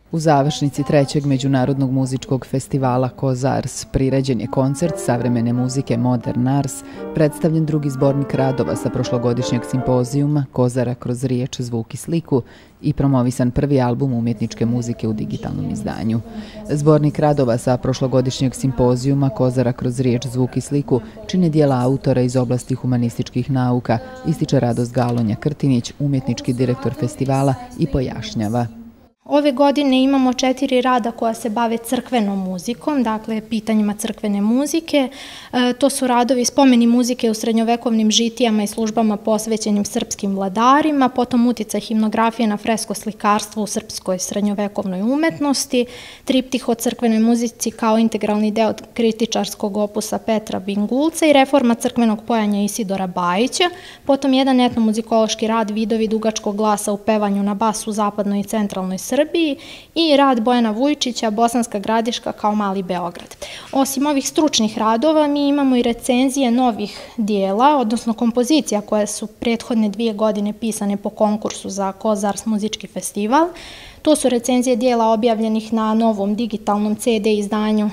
U završnici trećeg međunarodnog muzičkog festivala Kozars priređen je koncert savremene muzike Modern Ars, predstavljen drugi zbornik radova sa prošlogodišnjeg simpozijuma Kozara kroz riječ, zvuk i sliku i promovisan prvi album umjetničke muzike u digitalnom izdanju. Zbornik radova sa prošlogodišnjeg simpozijuma Kozara kroz riječ, zvuk i sliku čine dijela autora iz oblasti humanističkih nauka, ističe Radost Galonja-Krtinić, umjetnički direktor festivala, i pojašnjava. Ove godine imamo 4 rada koja se bave crkvenom muzikom, dakle pitanjima crkvene muzike. To su radovi spomeni muzike u srednjovekovnim žitijama i službama posvećenim srpskim vladarima, potom uticaj himnografije na fresko slikarstvo u srpskoj srednjovekovnoj umetnosti, triptih o crkvenoj muzici kao integralni deo kritičarskog opusa Petra Bingulca i reforma crkvenog pojanja Isidora Bajića, potom jedan etnomuzikološki rad Vidovi dugačkog glasa u pevanju na bas u zapadnoj i centralnoj Srbiji i rad Bojana Vujčića, Bosanska Gradiška kao Mali Beograd. Osim ovih stručnih radova, mi imamo i recenzije novih dijela, odnosno kompozicija koje su prethodne 2 godine pisane po konkursu za Kozars muzički festival. To su recenzije dijela objavljenih na novom digitalnom CD izdanju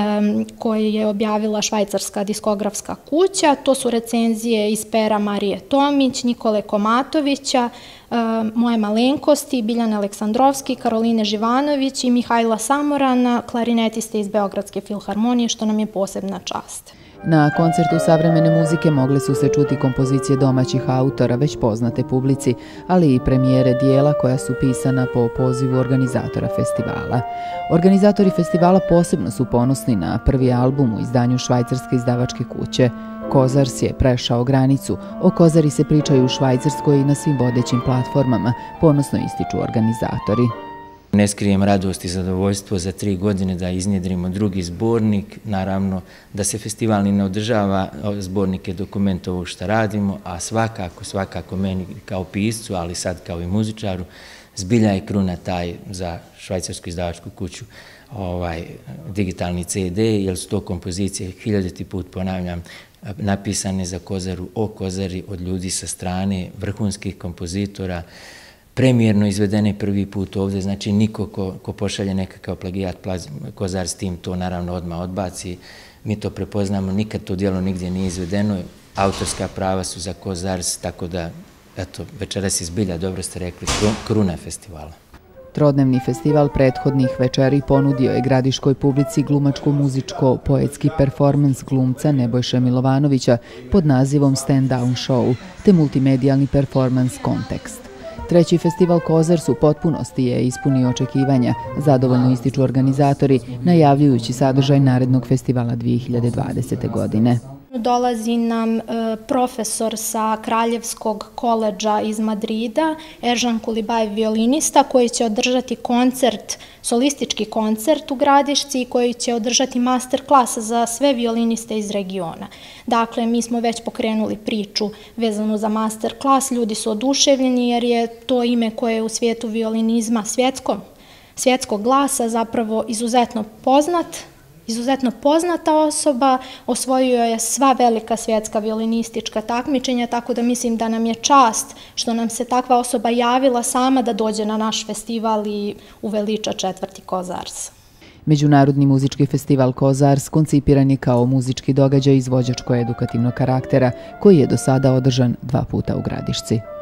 koje je objavila švajcarska diskografska kuća. To su recenzije iz pera Marije Tomić, Nikole Komatovića, moje malenkosti, Biljane Aleksandrovski, Karoline Živanović i Mihajla Samorana, klarinetiste iz Beogradske filharmonije, što nam je posebna čast. Na koncertu savremene muzike mogle su se čuti kompozicije domaćih autora već poznate publici, ali i premijere dijela koja su pisana po pozivu organizatora festivala. Organizatori festivala posebno su ponosni na prvi album u izdanju švajcarske izdavačke kuće. Kozars je prešao granicu, o Kozari se pričaju u Švajcarskoj i na svim vodećim platformama, ponosno ističu organizatori. Ne skrijem radost i zadovoljstvo za 3 godine da iznjedrimo drugi zbornik, naravno da se festival ne održava, zbornik je dokument ovog što radimo, a svakako meni kao piscu, ali sad kao i muzičaru, zbilja je kruna taj za švajcarsku izdavačku kuću digitalni CD, jer su to kompozicije, 1000. put ponavljam, napisane za Kozaru, o Kozari, od ljudi sa strane, vrhunskih kompozitora, premijerno izvedene prvi put ovdje, znači niko ko pošalje nekakav plagijat Kozar s tim to naravno odmah odbaci. Mi to prepoznamo, nikad to djelo nigdje nije izvedeno, autorska prava su za Kozars, tako da, eto, večeras je zbilja, dobro ste rekli, kruna festivala. Trodnevni festival prethodnih večeri ponudio je gradiškoj publici glumačko-muzičko-poetski performans glumca Nebojše Milovanovića pod nazivom Stand Down Show te multimedijalni performans Kontekst. Treći festival Kozars u potpunosti je ispunio očekivanja, zadovoljno ističu organizatori, najavljujući sadržaj narednog festivala 2020. godine. Dolazi nam profesor sa Kraljevskog koledža iz Madrida, Eržan Kulibajev, violinista, koji će održati koncert, solistički koncert u Gradišci i koji će održati master klas za sve violiniste iz regiona. Dakle, mi smo već pokrenuli priču vezanu za master klas, ljudi su oduševljeni jer je to ime koje je u svijetu violinizma svjetskog glasa zapravo izuzetno poznata osoba, osvojio je sva velika svjetska violinistička takmičenja, tako da mislim da nam je čast što nam se takva osoba javila sama da dođe na naš festival i uveliča 4. Kozars. Međunarodni muzički festival Kozars koncipiran je kao muzički događaj izvođačko-edukativnog karaktera koji je do sada održan 2 puta u Gradišci.